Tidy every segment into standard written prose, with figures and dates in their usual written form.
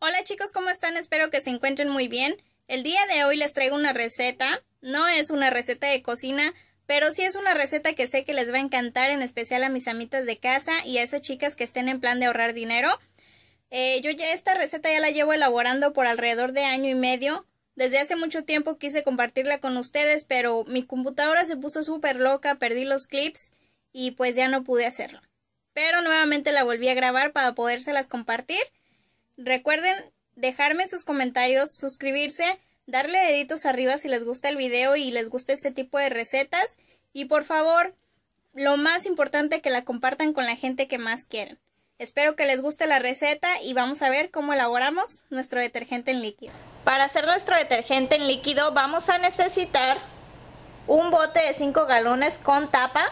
Hola chicos, ¿cómo están? Espero que se encuentren muy bien. El día de hoy les traigo una receta. No es una receta de cocina, pero sí es una receta que sé que les va a encantar, en especial a mis amitas de casa y a esas chicas que estén en plan de ahorrar dinero. Yo ya esta receta ya la llevo elaborando por alrededor de año y medio. Desde hace mucho tiempo quise compartirla con ustedes, pero mi computadora se puso súper loca, perdí los clips y pues ya no pude hacerlo. Pero nuevamente la volví a grabar para podérselas compartir. Recuerden dejarme sus comentarios, suscribirse, darle deditos arriba si les gusta el video y les gusta este tipo de recetas. Y por favor, lo más importante, que la compartan con la gente que más quieren. Espero que les guste la receta y vamos a ver cómo elaboramos nuestro detergente en líquido. Para hacer nuestro detergente en líquido vamos a necesitar un bote de 5 galones con tapa,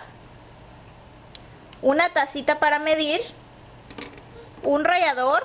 una tacita para medir, un rallador,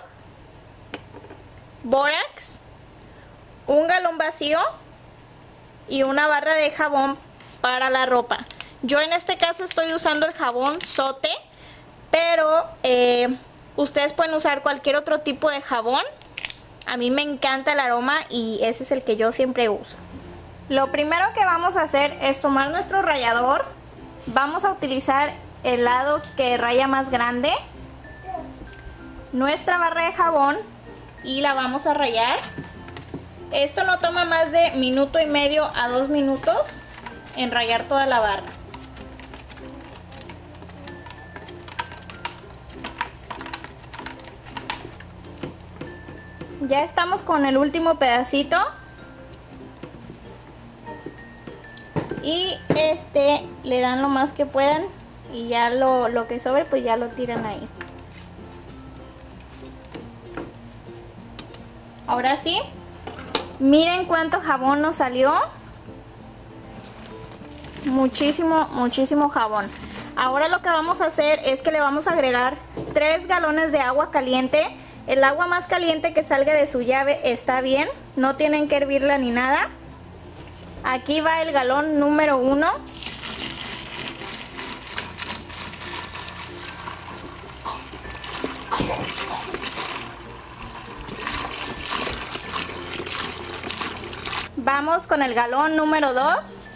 bórax, un galón vacío y una barra de jabón para la ropa. Yo en este caso estoy usando el jabón Sote, pero ustedes pueden usar cualquier otro tipo de jabón. A mí me encanta el aroma y ese es el que yo siempre uso. Lo primero que vamos a hacer es tomar nuestro rallador. Vamos a utilizar el lado que raya más grande, nuestra barra de jabón, y la vamos a rayar. Esto no toma más de 1,5 minutos a 2 minutos en rayar toda la barra. Ya estamos con el último pedacito y le dan lo más que puedan y ya lo que sobre pues ya lo tiran ahí. Ahora sí, miren cuánto jabón nos salió. Muchísimo, muchísimo jabón. Ahora lo que vamos a hacer es que le vamos a agregar 3 galones de agua caliente. El agua más caliente que salga de su llave está bien, no tienen que hervirla ni nada. Aquí va el galón número 1. Vamos con el galón número 2.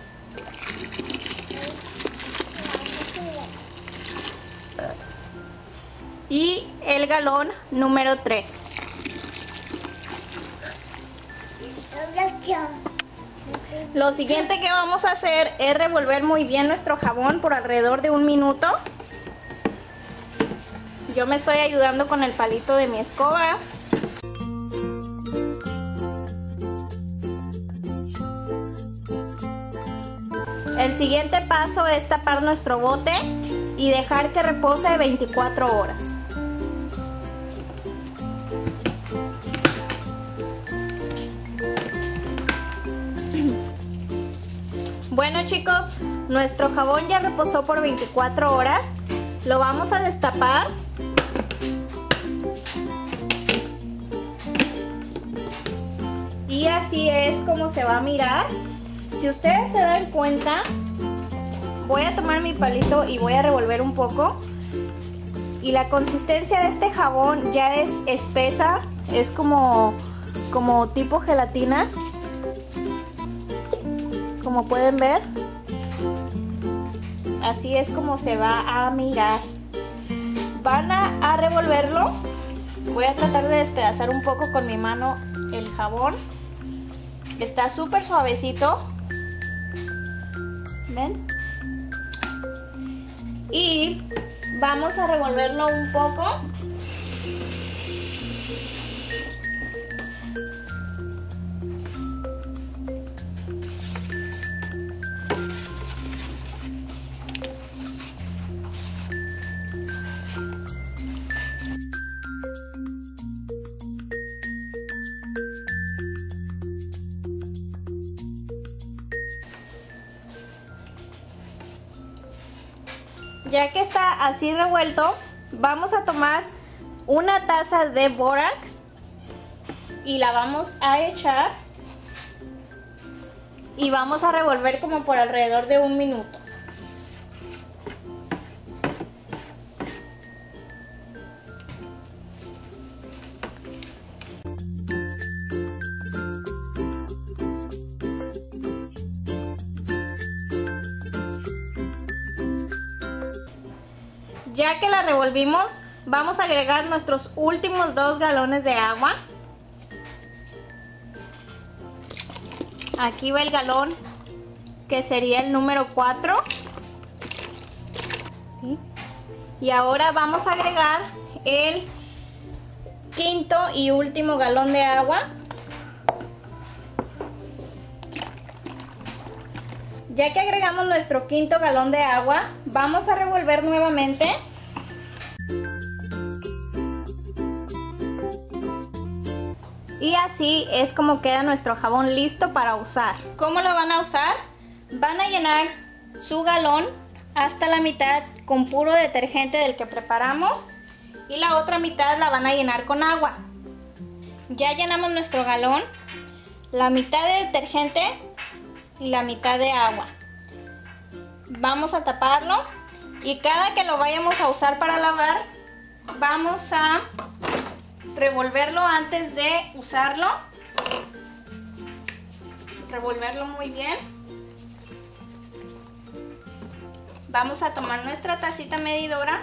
Y el galón número 3. Lo siguiente que vamos a hacer es revolver muy bien nuestro jabón por alrededor de 1 minuto. Yo me estoy ayudando con el palito de mi escoba. El siguiente paso es tapar nuestro bote y dejar que repose 24 horas. Bueno chicos, nuestro jabón ya reposó por 24 horas. Lo vamos a destapar. Y así es como se va a mirar. Si ustedes se dan cuenta, voy a tomar mi palito y voy a revolver un poco. Y la consistencia de este jabón ya es espesa, es como tipo gelatina. Como pueden ver, así es como se va a mirar. Van a revolverlo. Voy a tratar de despedazar un poco con mi mano el jabón. Está súper suavecito. ¿Ven? Y vamos a revolverlo un poco. Ya que está así revuelto, vamos a tomar una taza de bórax y la vamos a echar y vamos a revolver como por alrededor de 1 minuto. Ya que la revolvimos, vamos a agregar nuestros últimos 2 galones de agua. Aquí va el galón, que sería el número 4. Y ahora vamos a agregar el quinto y último galón de agua. Ya que agregamos nuestro quinto galón de agua, vamos a revolver nuevamente. Y así es como queda nuestro jabón listo para usar. ¿Cómo lo van a usar? Van a llenar su galón hasta la mitad con puro detergente del que preparamos y la otra mitad la van a llenar con agua. Ya llenamos nuestro galón, la mitad de detergente y la mitad de agua. Vamos a taparlo y cada que lo vayamos a usar para lavar, vamos a revolverlo antes de usarlo. Revolverlo muy bien. Vamos a tomar nuestra tacita medidora.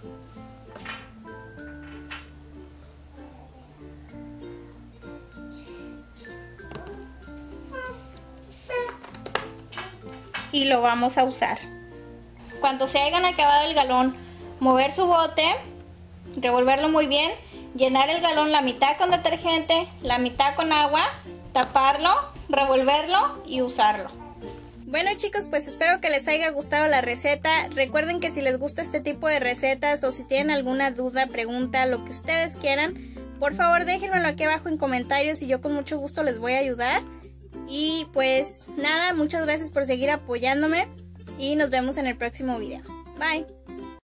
Y lo vamos a usar. Cuando se hayan acabado el galón, mover su bote, revolverlo muy bien, llenar el galón la mitad con detergente, la mitad con agua, taparlo, revolverlo y usarlo. Bueno chicos, pues espero que les haya gustado la receta. Recuerden que si les gusta este tipo de recetas o si tienen alguna duda, pregunta, lo que ustedes quieran, por favor déjenmelo aquí abajo en comentarios y yo con mucho gusto les voy a ayudar. Y pues nada, muchas gracias por seguir apoyándome y nos vemos en el próximo video. Bye.